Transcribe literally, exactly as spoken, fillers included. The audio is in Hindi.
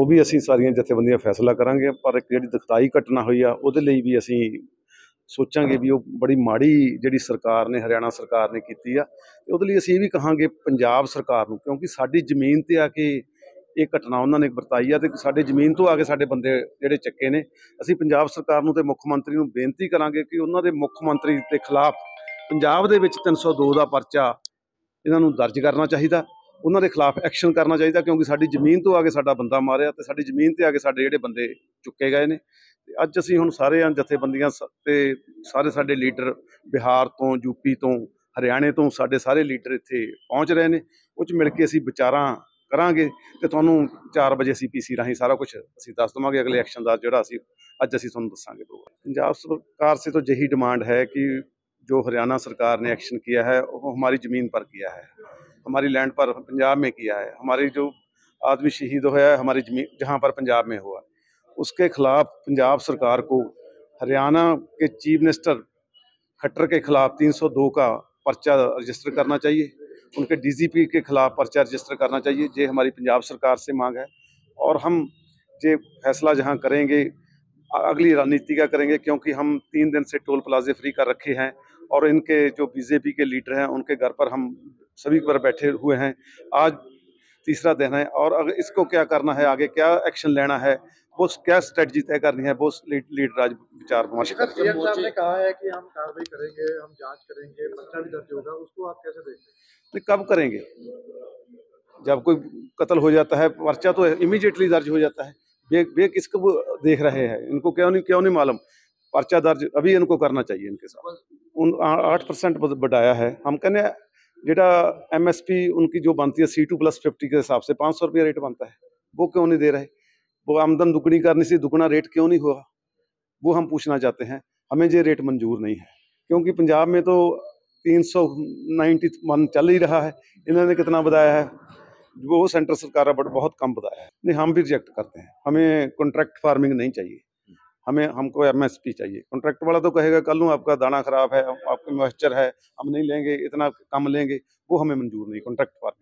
ਉਹ ਵੀ ਅਸੀਂ ਸਾਰੀਆਂ ਜਥੇਬੰਦੀਆਂ ਫੈਸਲਾ ਕਰਾਂਗੇ। ਪਰ ਇੱਕ ਜਿਹੜੀ ਦੁਖਦਾਈ ਘਟਨਾ ਹੋਈ ਆ ਉਹਦੇ ਲਈ ਵੀ ਅਸੀਂ ਸੋਚਾਂਗੇ ਵੀ ਉਹ ਬੜੀ ਮਾੜੀ ਜਿਹੜੀ ਸਰਕਾਰ ਨੇ, ਹਰਿਆਣਾ ਸਰਕਾਰ ਨੇ ਕੀਤੀ ਆ। ਤੇ ਉਹਦੇ ਲਈ ਅਸੀਂ ਇਹ ਵੀ ਕਹਾਂਗੇ ਪੰਜਾਬ ਸਰਕਾਰ ਨੂੰ, ਕਿਉਂਕਿ ਸਾਡੀ ਜ਼ਮੀਨ ਤੇ ਆ ਕੇ ਇਹ ਘਟਨਾ ਉਹਨਾਂ ਨੇ ਵਰਤਾਈ ਆ ਤੇ ਸਾਡੇ ਜ਼ਮੀਨ ਤੋਂ ਆ ਕੇ ਸਾਡੇ ਬੰਦੇ ਜਿਹੜੇ ਚੱਕੇ ਨੇ। ਅਸੀਂ ਪੰਜਾਬ ਸਰਕਾਰ ਨੂੰ ਤੇ ਮੁੱਖ ਮੰਤਰੀ ਨੂੰ ਬੇਨਤੀ ਕਰਾਂਗੇ ਕਿ ਉਹਨਾਂ ਦੇ ਮੁੱਖ ਮੰਤਰੀ ਦੇ ਖਿਲਾਫ ਪੰਜਾਬ ਦੇ ਵਿੱਚ ਤਿੰਨ ਸੌ ਦੋ ਦਾ ਪਰਚਾ ਇਹਨਾਂ ਨੂੰ ਦਰਜ ਕਰਨਾ ਚਾਹੀਦਾ, ਉਹਨਾਂ ਦੇ ਖਿਲਾਫ ਐਕਸ਼ਨ ਕਰਨਾ ਚਾਹੀਦਾ, ਕਿਉਂਕਿ ਸਾਡੀ ਜ਼ਮੀਨ ਤੋਂ ਆ ਕੇ ਸਾਡਾ ਬੰਦਾ ਮਾਰਿਆ ਤੇ ਸਾਡੀ ਜ਼ਮੀਨ ਤੇ ਆ ਕੇ ਸਾਡੇ ਜਿਹੜੇ ਬੰਦੇ ਚੁੱਕੇ ਗਏ ਨੇ। ਤੇ ਅੱਜ ਅਸੀਂ ਹੁਣ ਸਾਰੇ ਜਥੇਬੰਦੀਆਂ ਤੇ ਸਾਰੇ ਸਾਡੇ ਲੀਡਰ ਬਿਹਾਰ ਤੋਂ, ਯੂਪੀ ਤੋਂ, ਹਰਿਆਣੇ ਤੋਂ ਸਾਡੇ ਸਾਰੇ ਲੀਡਰ ਇੱਥੇ ਪਹੁੰਚ ਰਹੇ ਨੇ। ਉਹ 'ਚ ਮਿਲ ਕੇ ਅਸੀਂ ਵਿਚਾਰਾਂ ਕਰਾਂਗੇ ਤੇ ਤੁਹਾਨੂੰ ਚਾਰ ਵਜੇ ਅਸੀਂ ਪੀ ਸੀ ਰਾਹੀਂ ਸਾਰਾ ਕੁਛ ਅਸੀਂ ਦੱਸ ਦੇਵਾਂਗੇ। ਅਗਲੇ ਐਕਸ਼ਨ ਦਾ ਜਿਹੜਾ ਅਸੀਂ ਅੱਜ ਅਸੀਂ ਤੁਹਾਨੂੰ ਦੱਸਾਂਗੇ। पंजाब सरकार से तो यही डिमांड है कि जो हरियाणा सरकार ने एक्शन किया है वो हमारी ज़मीन पर किया है, हमारी लैंड पर पंजाब में किया है। हमारी जो आदमी शहीद हुआ है हमारी ज़मीन जहाँ पर पंजाब में हुआ, उसके खिलाफ पंजाब सरकार को हरियाणा के चीफ मिनिस्टर खट्टर के खिलाफ तीन सौ दो का पर्चा रजिस्टर करना चाहिए, उनके डी जी पी के खिलाफ पर्चा रजिस्टर करना चाहिए। ये हमारी पंजाब सरकार से मांग है। और हम ये फैसला जहाँ करेंगे अगली रणनीति का करेंगे, क्योंकि हम तीन दिन से टोल प्लाजे फ्री कर रखे हैं और इनके जो बीजेपी के लीडर हैं उनके घर पर हम सभी पर बैठे हुए हैं। आज तीसरा दिन है और अगर इसको क्या करना है, आगे क्या एक्शन लेना है, वो क्या स्ट्रेटजी तय करनी है, वो लीडर आज विचार विमर्श करते हैं। साहब ने कहा है कि हम कार्रवाई करेंगे, हम जांच करेंगे, पर्चा भी दर्ज होगा, उसको आप कैसे देखते हैं? कब करेंगे? जब कोई कत्ल हो जाता है पर्चा तो इमीडिएटली दर्ज हो जाता है। वे वे किसको देख रहे हैं? इनको क्यों नहीं क्यों नहीं मालूम? पर्चा दर्ज अभी इनको करना चाहिए। इनके साथ उन आठ परसेंट बढ़ाया है। हम कहने जेटा एम एस पी उनकी जो बनती है सी टू प्लस फिफ्टी के हिसाब से पाँच सौ रुपया रेट बनता है, वो क्यों नहीं दे रहे? वो आमदन दुगनी करने से दुगना रेट क्यों नहीं हुआ, वो हम पूछना चाहते हैं। हमें ये रेट मंजूर नहीं है, क्योंकि पंजाब में तो तीन सौ नाइन्टी वन चल ही रहा है। इन्होंने कितना बताया है? वो सेंट्रल सरकार बट बहुत कम बताया है। नहीं, हम भी रिजेक्ट करते हैं। हमें कॉन्ट्रैक्ट फार्मिंग नहीं चाहिए, हमें हमको एम एस पी चाहिए। कॉन्ट्रैक्ट वाला तो कहेगा कल नू आपका दाना खराब है, आपका मॉइस्चर है, हम नहीं लेंगे, इतना कम लेंगे, वो हमें मंजूर नहीं। Contract farming